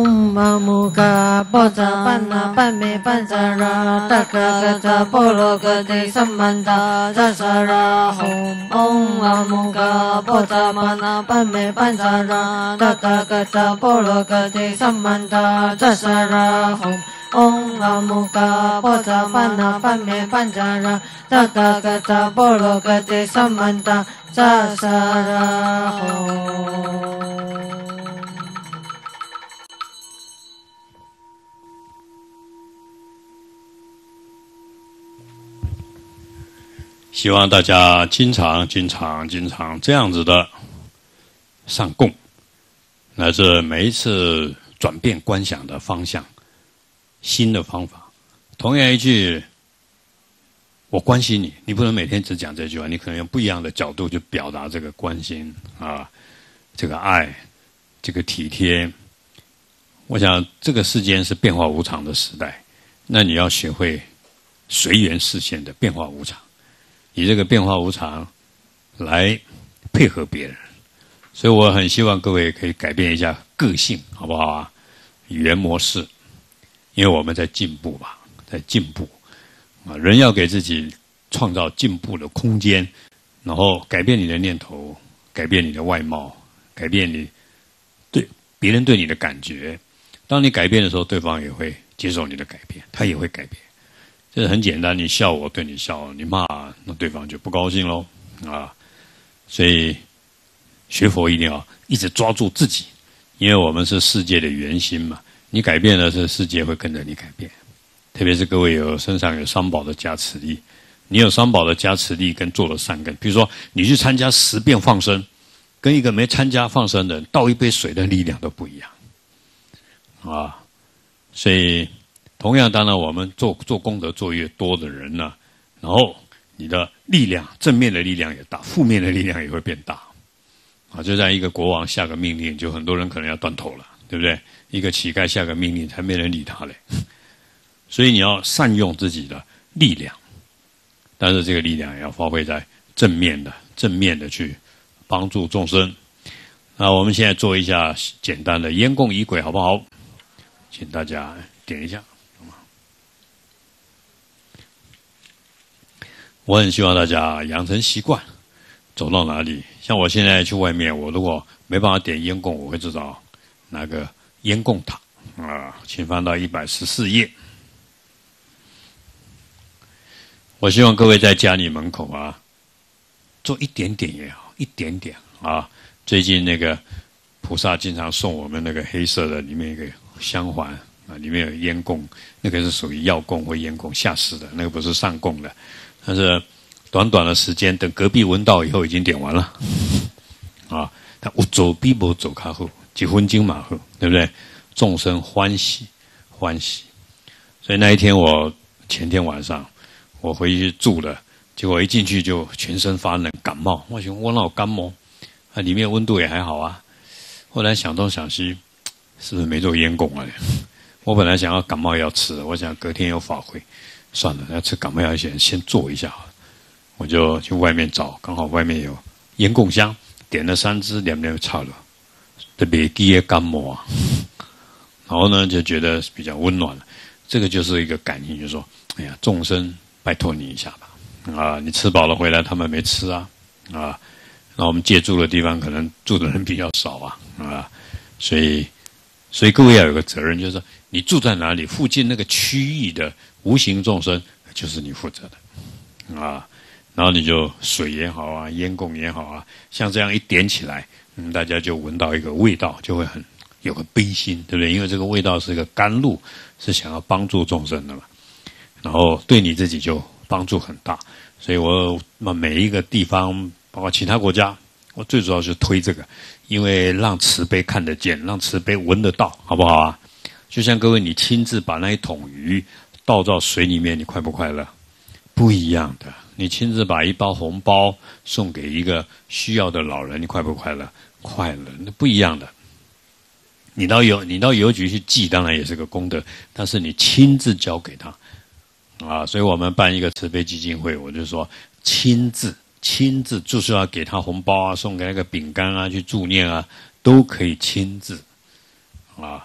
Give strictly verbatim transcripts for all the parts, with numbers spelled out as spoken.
嗡嘛木嘎波扎班那班美班扎拉达嘎嘎扎波罗嘎帝萨曼达扎萨拉吽。嗡嘛木嘎波扎班那班美班扎拉达嘎嘎扎波罗嘎帝萨曼达扎萨拉吽。嗡嘛木嘎波扎班那班美班扎拉达嘎嘎扎波罗嘎帝萨曼达扎萨拉吽。 希望大家经常、经常、经常这样子的上供，乃至每一次转变观想的方向，新的方法。同样一句“我关心你”，你不能每天只讲这句话，你可能用不一样的角度去表达这个关心啊，这个爱，这个体贴。我想这个世间是变化无常的时代，那你要学会随缘视线的变化无常。以这个变化无常来配合别人，所以我很希望各位可以改变一下个性，好不好啊？语言模式，因为我们在进步吧，在进步啊，人要给自己创造进步的空间，然后改变你的念头，改变你的外貌，改变你对别人对你的感觉。当你改变的时候，对方也会接受你的改变，他也会改变。这很简单，你笑我对你笑，你骂那对方就不高兴喽啊！所以学佛一定要一直抓住自己，因为我们是世界的圆心嘛。你改变了，这世界会跟着你改变。特别是各位有身上有三宝的加持力，你有三宝的加持力跟做了善根，比如说你去参加十遍放生，跟一个没参加放生的人倒一杯水的力量都不一样啊！所以。同样，当然，我们做做功德做越多的人呢，然后你的力量，正面的力量也大，负面的力量也会变大。啊，就像一个国王下个命令，就很多人可能要断头了，对不对？一个乞丐下个命令，才没人理他嘞。所以你要善用自己的力量，但是这个力量也要发挥在正面的、正面的去帮助众生。那我们现在做一下简单的烟供仪轨，好不好？请大家点一下。我很希望大家养成习惯，走到哪里，像我现在去外面，我如果没办法点烟供，我会至少拿个烟供塔啊，请翻到一百十四页。我希望各位在家里门口啊，做一点点也好，一点点啊。最近那个菩萨经常送我们那个黑色的，里面一个香环啊，里面有烟供，那个是属于药供或烟供下施的，那个不是上供的。但是短短的时间，等隔壁闻到以后，已经点完了啊！他有走比无走卡后，几分钟马后，对不对？众生欢喜欢喜，所以那一天我前天晚上我回去住了，结果一进去就全身发冷，感冒。我想我那有感冒，啊，里面温度也还好啊。后来想东想西，是不是没做烟供啊？我本来想要感冒药吃，我想隔天有法会。算了，要吃感冒药先先做一下，我就去外面找，刚好外面有烟供香，点了三支，两边差了，特别低的感冒啊，然后呢就觉得比较温暖了，这个就是一个感应，就是说，哎呀，众生拜托你一下吧，啊，你吃饱了回来，他们没吃啊，啊，那我们借住的地方可能住的人比较少啊，啊，所以，所以各位要有个责任，就是说你住在哪里，附近那个区域的。无形众生就是你负责的啊，然后你就水也好啊，烟供也好啊，像这样一点起来，嗯，大家就闻到一个味道，就会很有个悲心，对不对？因为这个味道是一个甘露，是想要帮助众生的嘛，然后对你自己就帮助很大。所以我每一个地方，包括其他国家，我最主要是推这个，因为让慈悲看得见，让慈悲闻得到，好不好啊？就像各位，你亲自把那一桶鱼倒到水里面，你快不快乐？不一样的。你亲自把一包红包送给一个需要的老人，你快不快乐？快乐，那不一样的。你到邮你到邮局去寄，当然也是个功德，但是你亲自交给他啊。所以我们办一个慈悲基金会，我就说亲自亲自就是要给他红包啊，送给那个饼干啊，去助念啊，都可以亲自啊。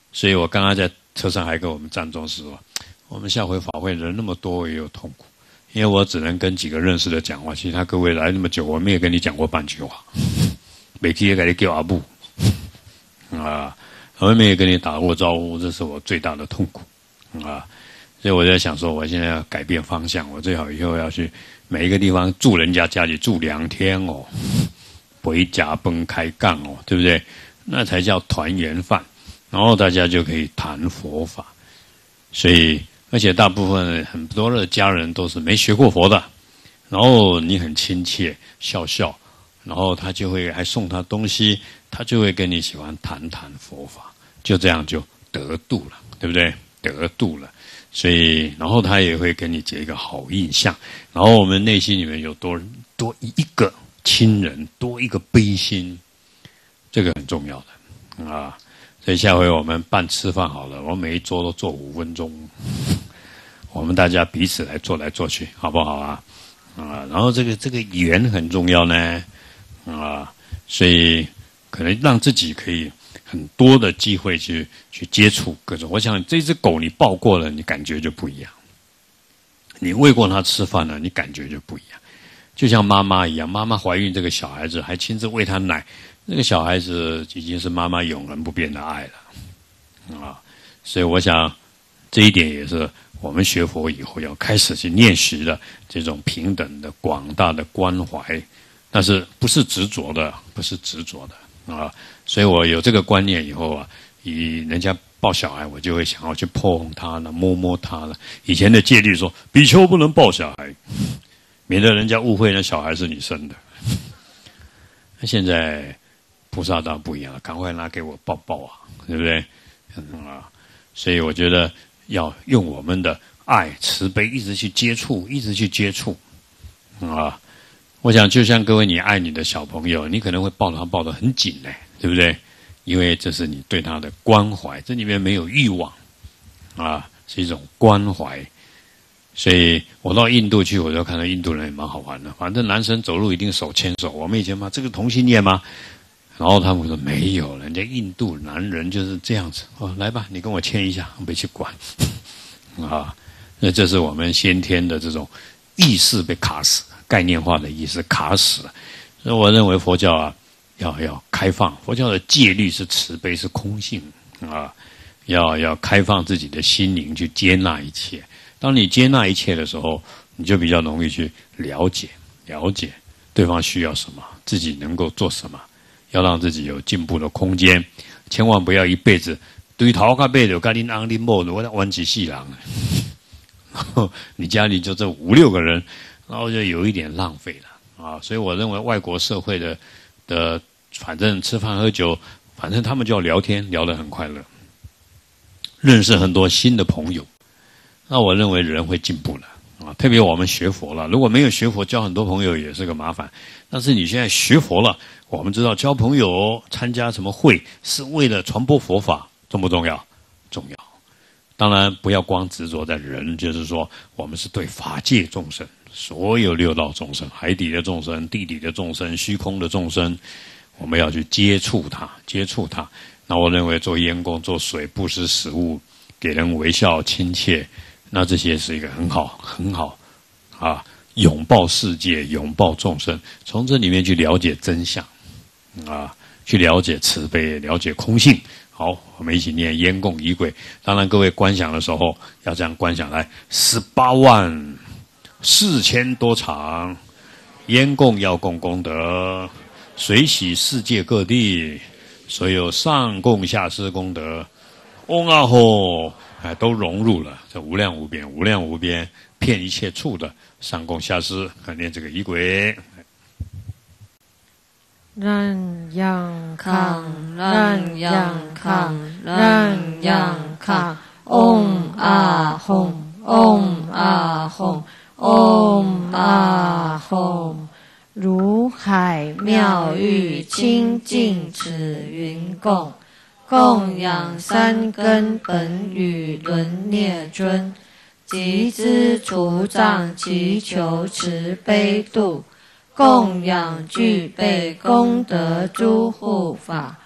所以我刚刚在车上还跟我们站中师说，我们下回法会人那么多，我也有痛苦，因为我只能跟几个认识的讲话，其他各位来那么久，我没有跟你讲过半句话，每天也给你叫阿布啊，我没有跟你打过招呼，这是我最大的痛苦啊。所以我在想说，我现在要改变方向，我最好以后要去每一个地方住人家家里住两天哦，回家崩开杠哦，对不对？那才叫团圆饭，然后大家就可以谈佛法。所以，而且大部分很多的家人都是没学过佛的，然后你很亲切笑笑，然后他就会还送他东西，他就会跟你喜欢谈谈佛法，就这样就得度了，对不对？得度了。所以，然后他也会给你结一个好印象，然后我们内心里面有多多一个亲人，多一个悲心，这个很重要的啊。所以下回我们办吃饭好了，我每一桌都坐五分钟，我们大家彼此来坐来坐去，好不好啊？啊，然后这个这个缘很重要呢，啊，所以可能让自己可以。很多的机会去去接触各种，我想这只狗你抱过了，你感觉就不一样；你喂过它吃饭了，你感觉就不一样。就像妈妈一样，妈妈怀孕这个小孩子还亲自喂他奶，那个小孩子已经是妈妈永恒不变的爱了啊！所以我想这一点也是我们学佛以后要开始去练习的这种平等的广大的关怀，但是不是执着的，不是执着的。啊，所以我有这个观念以后啊，以人家抱小孩，我就会想要去碰他了，摸摸他了。以前的戒律说，比丘不能抱小孩，免得人家误会那小孩是你生的。那现在菩萨道不一样了，赶快拿给我抱抱啊，对不对？嗯啊，所以我觉得要用我们的爱、慈悲，一直去接触，一直去接触啊。我想，就像各位，你爱你的小朋友，你可能会抱他抱得很紧嘞，对不对？因为这是你对他的关怀，这里面没有欲望，啊，是一种关怀。所以我到印度去，我就看到印度人也蛮好玩的。反正男生走路一定手牵手，我们以前嘛，这个同性恋吗？然后他们说没有，人家印度男人就是这样子。哦，来吧，你跟我牵一下，我没去管。啊，那这是我们先天的这种意识被卡死。概念化的意思卡死了，所以我认为佛教啊，要要开放。佛教的戒律是慈悲，是空性啊，要要开放自己的心灵去接纳一切。当你接纳一切的时候，你就比较容易去了解了解对方需要什么，自己能够做什么，要让自己有进步的空间。千万不要一辈子对头壳背着，跟你昂你某的，我玩起细郎，然后你家里就这五六个人。然后就有一点浪费了啊，所以我认为外国社会的的，反正吃饭喝酒，反正他们就要聊天，聊得很快乐，认识很多新的朋友。那我认为人会进步了啊，特别我们学佛了，如果没有学佛，交很多朋友也是个麻烦。但是你现在学佛了，我们知道交朋友、参加什么会是为了传播佛法，重不重要？重要。当然不要光执着在人，就是说我们是对法界众生。所有六道众生，海底的众生、地底的众生、虚空的众生，我们要去接触它，接触它。那我认为做烟供、做水、布施食物，给人微笑、亲切，那这些是一个很好、很好啊，拥抱世界、拥抱众生，从这里面去了解真相啊，去了解慈悲、了解空性。好，我们一起念烟供仪轨。当然，各位观想的时候要这样观想来，十八万。四千多场烟供要供功德，随喜世界各地所有上供下施功德，嗡啊吼，哎，都融入了这无量无边、无量无边遍一切处的上供下施，念这个仪轨。 让央康，让央康，让央康，嗡啊吽，嗡啊吽。嗡啊吽，如海妙玉清净此云供，供养三根本语轮涅尊，集资除障祈求慈悲度，供养具备功德诸护法，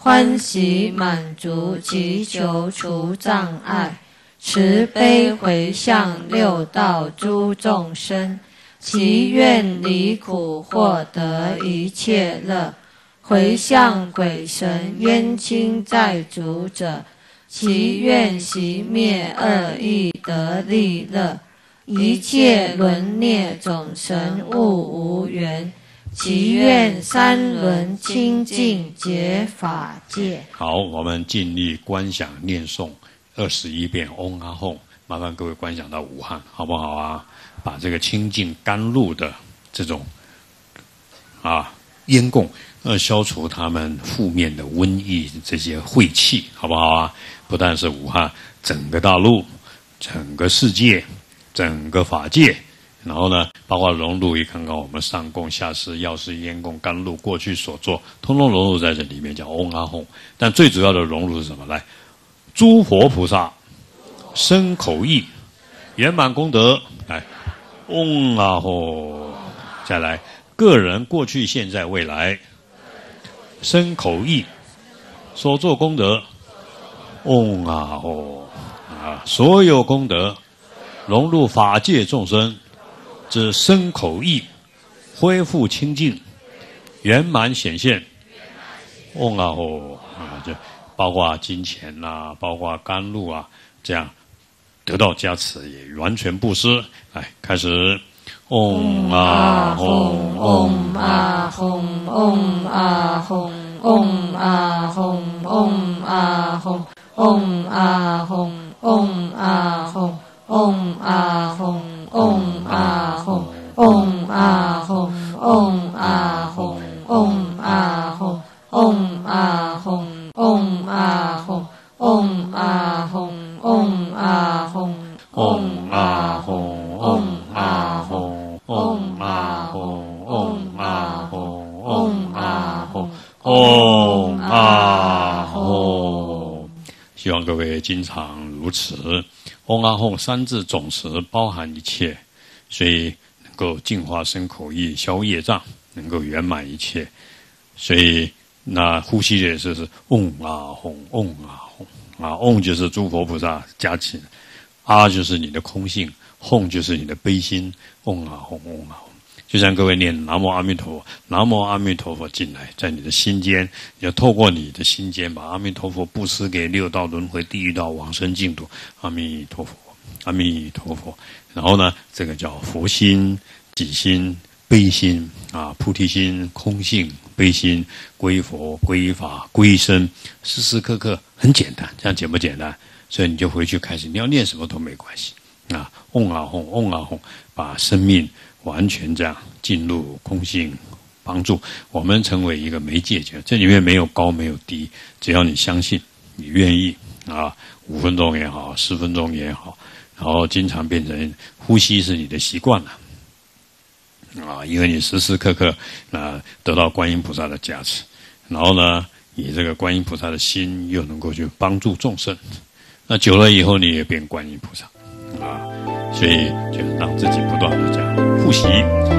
欢喜满足，祈求除障碍，慈悲回向六道诸众生，祈愿离苦，获得一切乐。回向鬼神冤亲债主者，祈愿熄灭恶意得利乐。一切轮孽众生勿无缘，祈愿三轮清净解法界。 好，我们尽力观想念诵二十一遍嗡阿吽，麻烦各位观想到武汉，好不好啊？把这个清净甘露的这种啊烟供，呃，消除他们负面的瘟疫这些晦气，好不好啊？不但是武汉，整个大陆，整个世界，整个法界。然后呢，包括融入于刚刚我们上供、下施、药施、烟供、甘露过去所做，通通融入在这里面，叫嗡阿吽。但最主要的融入是什么？来，诸佛菩萨身口意圆满功德，来，嗡阿吽。再来，个人过去、现在、未来身口意所做功德，嗡阿吽啊，所有功德融入法界众生之身口意，恢复清净，圆满显现。嗡阿吽啊，就包括金钱啦、啊，包括甘露啊，这样得到加持，也完全布施。来，开始。嗡阿吽， 嗡阿吽，嗡阿吽，嗡阿吽，嗡阿吽，嗡阿吽，嗡阿吽，嗡阿吽，嗡阿吽，嗡阿吽，嗡阿吽，嗡阿吽，嗡阿吽，嗡阿吽，嗡阿吽，嗡阿吽，嗡阿吽，嗡阿吽。嗡阿吽，嗡阿吽，嗡阿吽， 嗡阿吽。希望各位经常如此。嗡阿吽三字总词包含一切，所以能够净化身口意，消业障，能够圆满一切。所以那呼吸也是是嗡阿吽，嗡阿吽啊，嗡就是诸佛菩萨加持，阿就是你的空性。吽就是你的悲心，嗡啊吽，嗡啊吽，就像各位念南无阿弥陀佛，南无阿弥陀佛进来，在你的心间，要透过你的心间，把阿弥陀佛布施给六道轮回、地狱道、往生净土。阿弥陀佛，阿弥陀佛。然后呢，这个叫佛心、己心、悲心啊，菩提心、空性、悲心，归佛、归法、归身，时时刻刻很简单，这样简不简单？所以你就回去开始，你要念什么都没关系。啊，嗡啊吽，嗡啊吽，把生命完全这样进入空性，帮助我们成为一个媒介。这里面没有高没有低，只要你相信，你愿意啊，五分钟也好，十分钟也好，然后经常变成呼吸是你的习惯了啊，因为你时时刻刻啊得到观音菩萨的加持，然后呢，你这个观音菩萨的心又能够去帮助众生，那久了以后你也变观音菩萨。啊，所以就让自己不断的这样复习。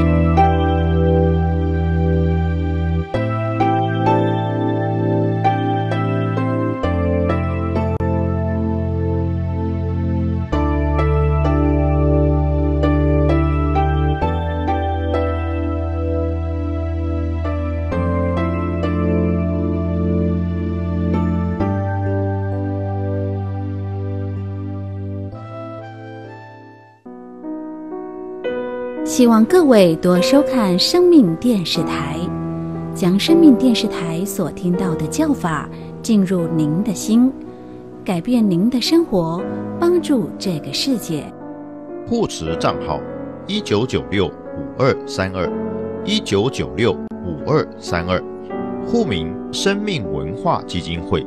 希望各位多收看生命电视台，将生命电视台所听到的教法进入您的心，改变您的生活，帮助这个世界。 护持账号一九九六五二三二一九九六五二三二，户名生命文化基金会。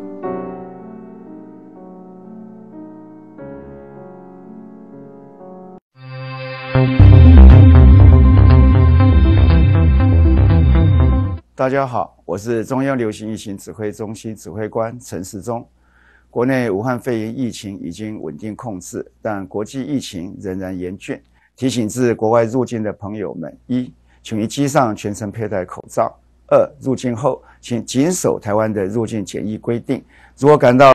大家好，我是中央流行疫情指挥中心指挥官陈时中。国内武汉肺炎疫情已经稳定控制，但国际疫情仍然严峻。提醒至国外入境的朋友们：一，请于机上全程佩戴口罩； 二、入境后请谨守台湾的入境检疫规定。如果感到